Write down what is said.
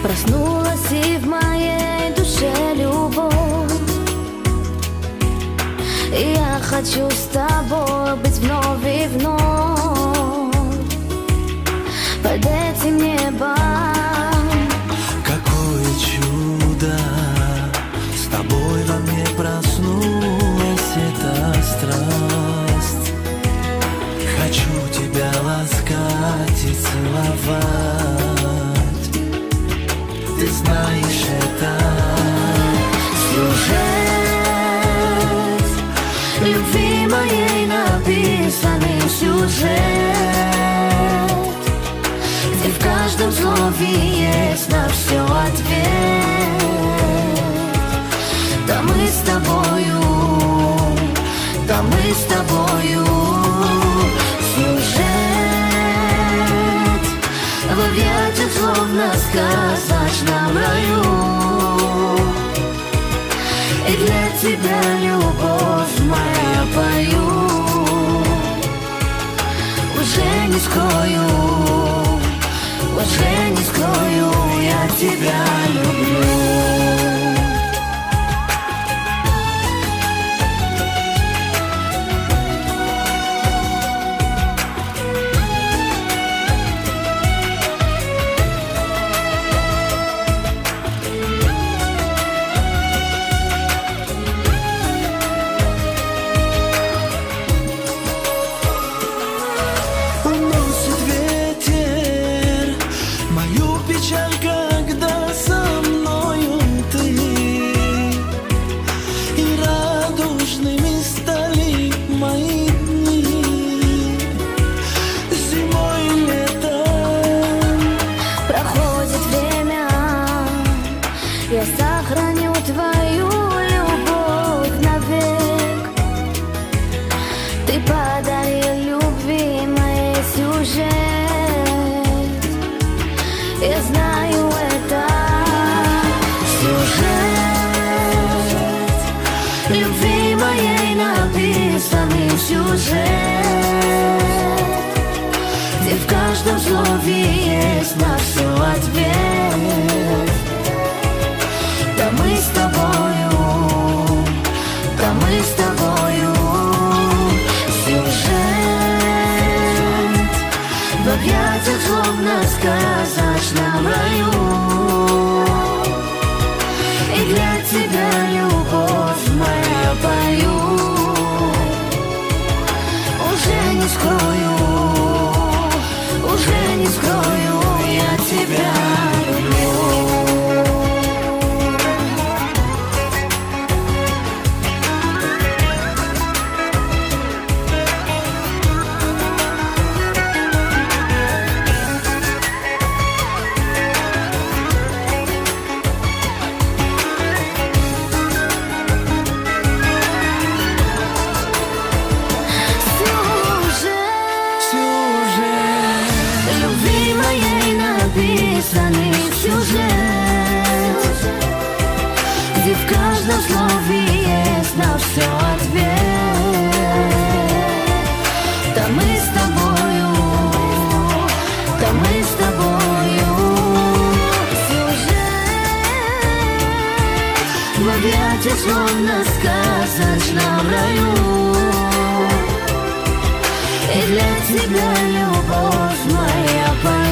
Проснулась и в моей душе любовь, и я хочу с тобой быть вновь и вновь под этим небом. Какое чудо, с тобой во мне проснулась эта страсть. Хочу тебя ласкать и целовать. Ты знаешь это. Сюжет любви моей написанный сюжет, где в каждом слове есть на все ответ. Да мы с тобою, да мы с тобою. Сюжет в объятиях словно сказочном раю, и для тебя, любовь моя, пою. Уже не скрою, уже не скрою, я тебя люблю. Когда со мною ты, и радужными стали мои дни. Зимой и летом проходит время, я сохраню твою любовь навек. Ты подарил любви моей сюжет, я знаю это. Сюжет любви моей написанный сюжет, где в каждом слове есть на все ответ. Да мы с тобою, да мы с тобою. Сюжет в объятиях словно сказочном раю, и для тебя, любовь моя, пою. Уже не скрою, уже не скрою, я тебя люблю. Написанный сюжет, где в каждом слове есть на все ответ. Да мы с тобою, да мы с тобою. Сюжет в объятиях словно сказочном раю, и для тебя, любовь моя, пою.